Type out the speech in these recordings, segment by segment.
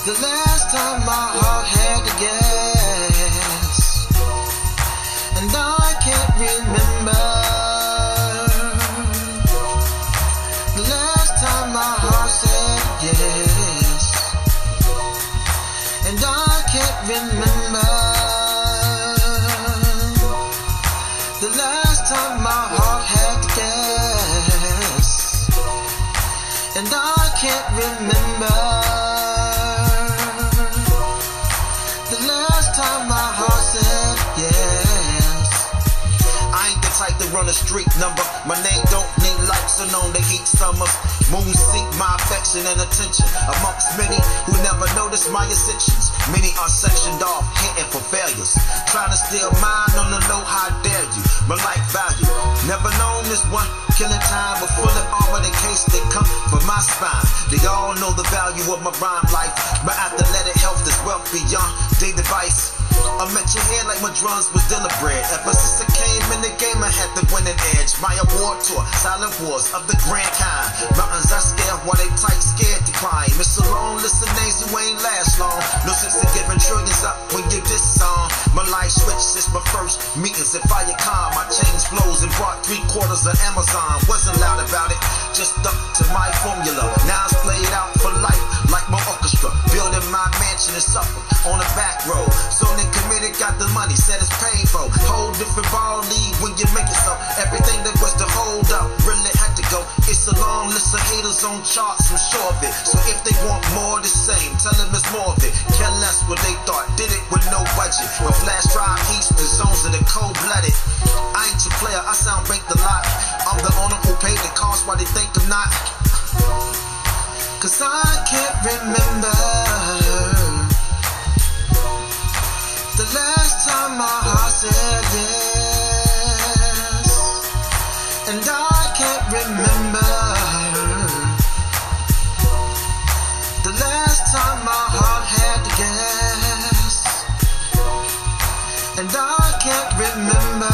The last time my heart had the gas, and I can't remember. The last time my heart said yes, and I can't remember. The last time my heart had the gas, and I can't remember. The last time my heart said yes. I ain't the type to run a street number. My name don't need lights, so known to heat summers. Moon seek my affection and attention amongst many who never notice my ascensions. Many are sectioned off, hinting for failures, trying to steal mine on the low. How dare you? My life value, never known this one killing time, but full of armor in case they come for my spine. They all know the value of my rhyme life. My athletic health is wealth beyond their device. I met your head like my drums was deliberate. Ever since I came in the game, I had the winning edge. My award tour, silent wars of the grand kind. Mountains I scare while they tight, scared to climb. It's a long list of names who ain't last long. No sense in giving trillions up when you this song. My life switched since my first meetings at Viacom. I changed flows and brought 3/4 of Amazon. Wasn't loud about it, just stuck to my formula. Now it's played out for life, like my orchestra. Building my mansion in Suffolk on the back road. So they committed, got the money, said it's painful. Whole different ball league when you make it so. Everything that was to hold up really had to go. It's a long list of haters on charts, I'm sure of it. So if they want more of the same, tell them it's more of it. Care less what they thought, did it with no budget. My flash drive heats the zones of the cold-blooded. I ain't your player, I sound banked a lot. I'm the owner who paid the cost while they think I'm not. Cause I can't remember the last time my heart said yes, and I can't remember the last time my heart had the gas, and I can't remember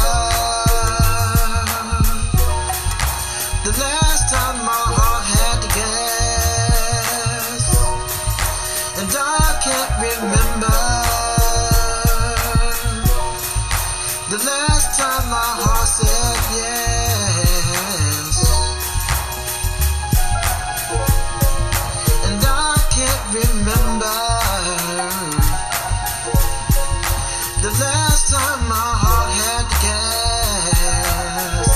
the last time my heart had the gas, and I can't remember the last time my heart said yes, and I can't remember the last time my heart had the gas,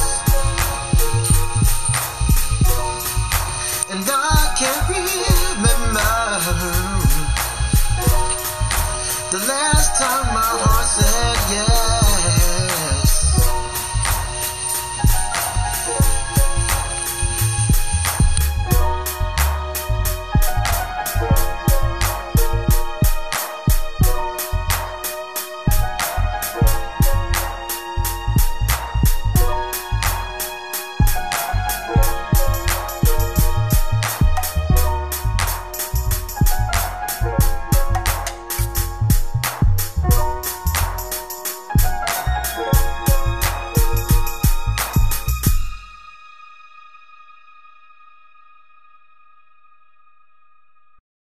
and I can't remember the last time my heart said yes.